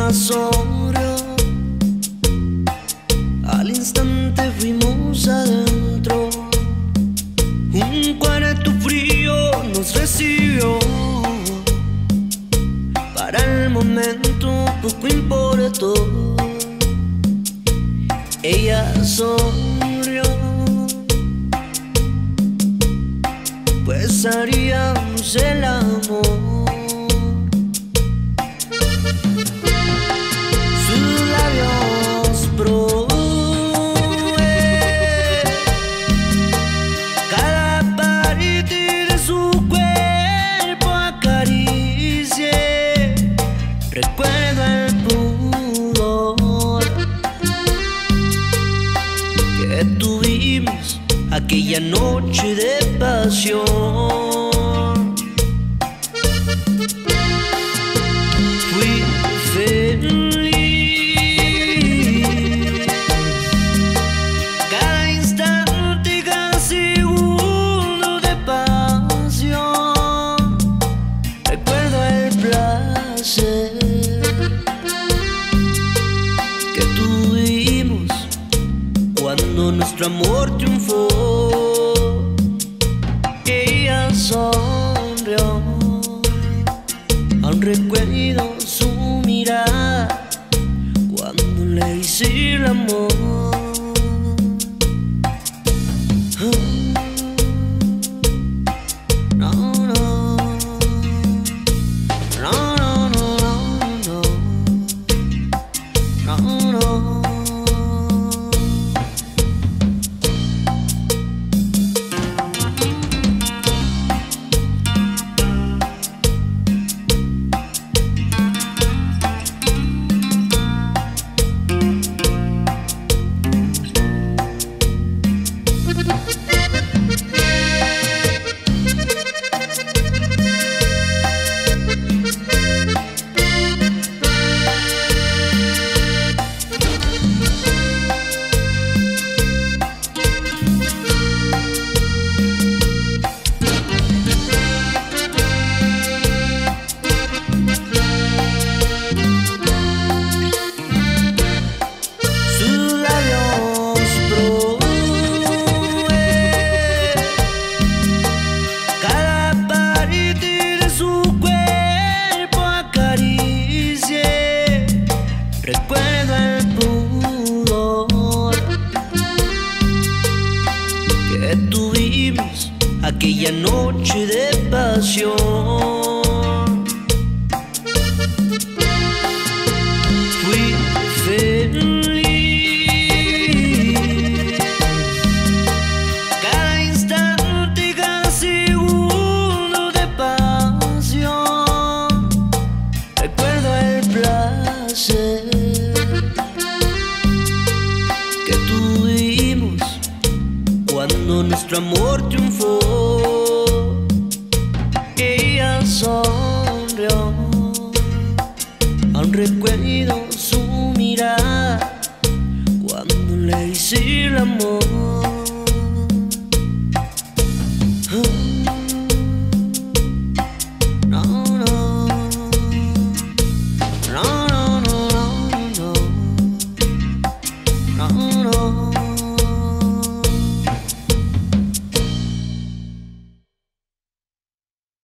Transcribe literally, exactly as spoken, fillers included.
ella sonrió. Al instante fuimos adentro. Un cuarto frío nos recibió. Para el momento poco importó. Ella sonrió, pues haríamos el amor. Sus labios probé, cada parte de su cuerpo acaricié. Recuerdo el pudor que tuvimos aquella noche de pasión. Fui feliz cada instante, cada segundo de pasión. Recuerdo el placer que tuvimos cuando nuestro amor triunfó. Ella sonrió, aún recuerdo su mirada cuando le hice el amor. No, no, no, no, no, no, no, no. Recuerdo el pudor que tuvimos aquella noche de pasión. Fui feliz cada instante, cada segundo de pasión. Recuerdo el placer que tuvimos cuando nuestro amor triunfó. Ella sonrió, aún recuerdo su mirada cuando le hice el amor.